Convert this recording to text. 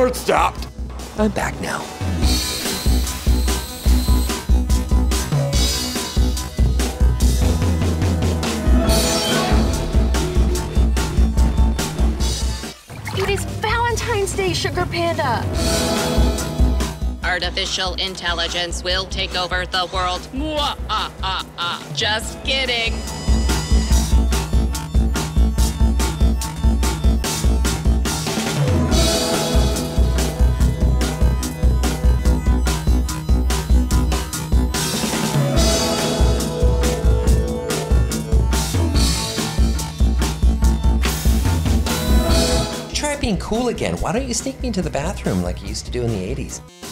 It stopped. I'm back now. It is Valentine's Day, Sugar Panda. Artificial intelligence will take over the world. Just kidding. Try being cool again. Why don't you sneak me into the bathroom like you used to do in the 80s?